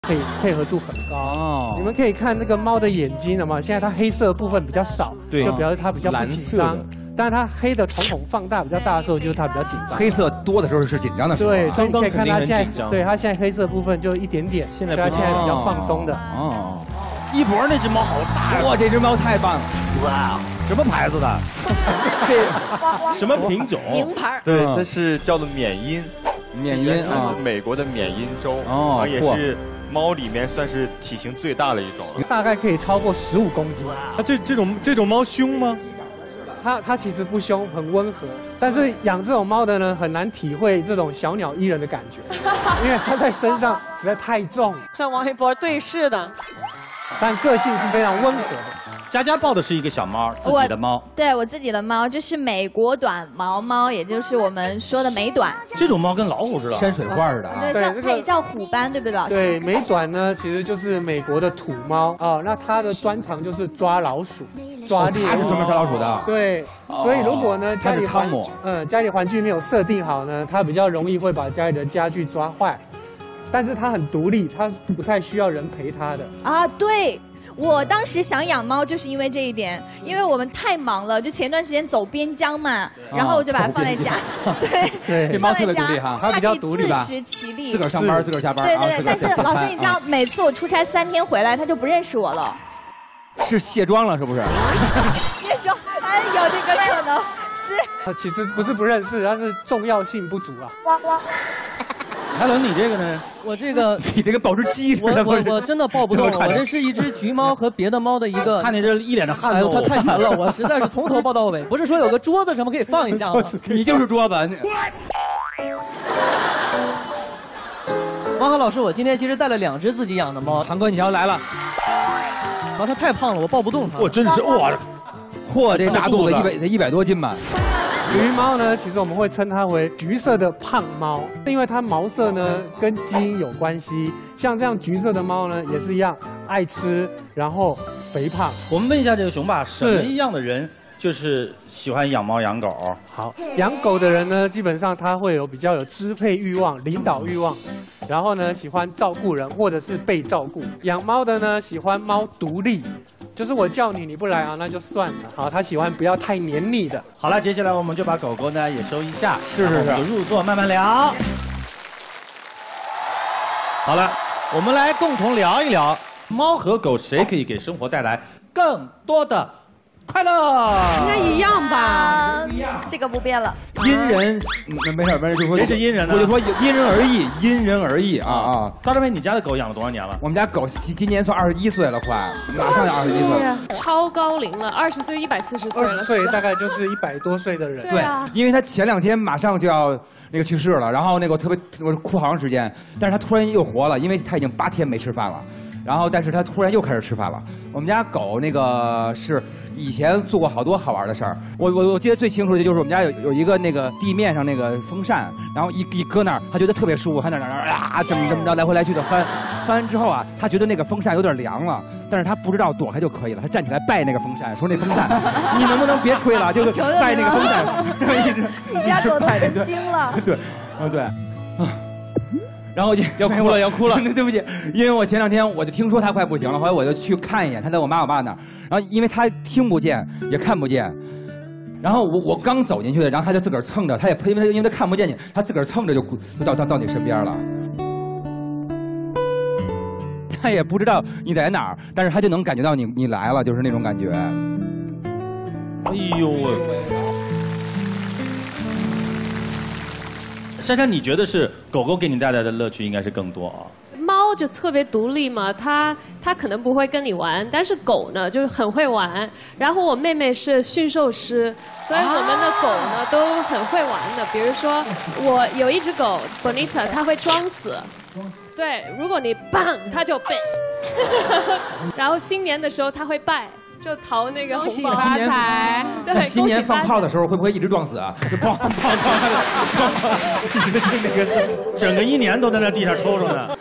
可以配合度很高。哦，你们可以看那个猫的眼睛了嘛？现在它黑色的部分比较少，对，就表示它比较不紧张。但是它黑的瞳孔放大比较大的时候，就是它比较紧张。黑色多的时候是紧张的时候。对，所以你可以看它现在，对它现在黑色部分就一点点，现在它现在比较放松的。哦， 一博那只猫好大呀！ 哇，这只猫太棒了！ 哇，什么牌子的？这什么品种？ 名牌。 对，这是叫做缅因。 缅因啊， 美国的缅因州哦， 也是猫里面算是体型最大的一种了， 大概可以超过15公斤。 它这种猫凶吗？ 它其实不凶，很温和。但是养这种猫的呢，很难体会这种小鸟依人的感觉，因为它在身上实在太重。 和王一博对视的， 但个性是非常温和的。 佳佳抱的是一个小猫，自己的猫。 对，我自己的猫就是美国短毛猫，也就是我们说的美短。 这种猫跟老虎似的， 山水画似的啊。 对，它也叫虎斑，对不对，老师？ 对，美短呢其实就是美国的土猫啊，那它的专长就是抓老鼠、抓猎物。 它是专门抓老鼠的。 对，所以如果呢家里家里环境没有设定好呢，它比较容易会把家里的家具抓坏。但是它很独立，它不太需要人陪它的。 啊，对。我当时想养猫就是因为这一点，因为我们太忙了，就前段时间走边疆嘛，然后我就把它放在家。 对，这猫特别独立哈， 它比较独立吧，自食其力， 自个儿上班，自个儿下班。 对对对，但是老师你知道，每次我出差3天回来，它就不认识我了。 是卸妆了是不是？ 卸妆，哎，有这个可能是。 它其实不是不认识，它是重要性不足啊。 蔡伦，你这个呢？ 我这个， 你这个抱只鸡似的。 我真的抱不动，我这是一只橘猫和别的猫的一个。 看你这一脸的汗透，它太沉了，我实在是从头抱到尾。不是说有个桌子什么可以放一下吗？ 你就是桌子。 王浩老师，我今天其实带了2只自己养的猫。 堂哥，你瞧来了。 它太胖了，我抱不动它。 我真是哇， 嚯，这大肚子100多斤吧。 橘猫呢，其实我们会称它为橘色的胖猫，因为它毛色呢跟基因有关系。像这样橘色的猫呢，也是一样爱吃，然后肥胖。 我们问一下这个熊爸，什么样的人就是喜欢养猫养狗？ 好，养狗的人呢，基本上他会比较有支配欲望、领导欲望，然后呢喜欢照顾人或者是被照顾。养猫的呢，喜欢猫独立。就是我叫你，你不来啊，那就算了。好，他喜欢不要太黏腻的。 好了，接下来我们就把狗狗呢也收一下， 是， 就入座慢慢聊。好了，我们来共同聊一聊，猫和狗谁可以给生活带来更多的快乐？ 应该一样吧？ 不一样，这个不变了。 因人，没事，就说谁是因人呢？ 我就说因人而异，因人而异啊。 高大伟，你家的狗养了多少年了？ 我们家狗今年算21岁了，快，马上就21岁了。 超高龄了20岁140岁了。 20岁大概就是100多岁的人。 对，因为他前2天马上就要去世了，然后我哭好长时间，但是他突然又活了，因为他已经8天没吃饭了。然后，但是他突然又开始吃饭了。我们家狗是以前做过好多好玩的事儿。我记得最清楚的就是我们家有一个地面上风扇，然后一搁那儿，他觉得特别舒服，他那啊这么着来回来去的翻完之后啊，他觉得那个风扇有点凉了，但是他不知道躲开就可以了，他站起来拜那个风扇，说那风扇你能不能别吹了，就是拜那个风扇。 你家狗都成精了。 对，对，啊。然后要哭了，对不起，因为我前2天我就听说他快不行了，后来我就去看一眼，他在我妈我爸那儿，然后因为他听不见也看不见，然后我刚走进去，然后他就自个儿蹭着，他也因为他看不见你，他自个儿蹭着就到你身边了，他也不知道你在哪儿，但是他就能感觉到你来了，就是那种感觉。 哎呦喂！珊珊，你觉得是狗狗给你带来的乐趣应该是更多啊？ 猫就特别独立嘛，它可能不会跟你玩，但是狗呢就是很会玩。然后我妹妹是驯兽师，所以我们的狗呢都很会玩的。比如说，我有一只狗 Bonita， 它会装死。对，如果你棒，它就背。然后新年的时候它会拜。就逃那个红包发财，对， 新年放炮的时候会不会一直撞死啊？就砰， 整个1年都在那地上抽着呢。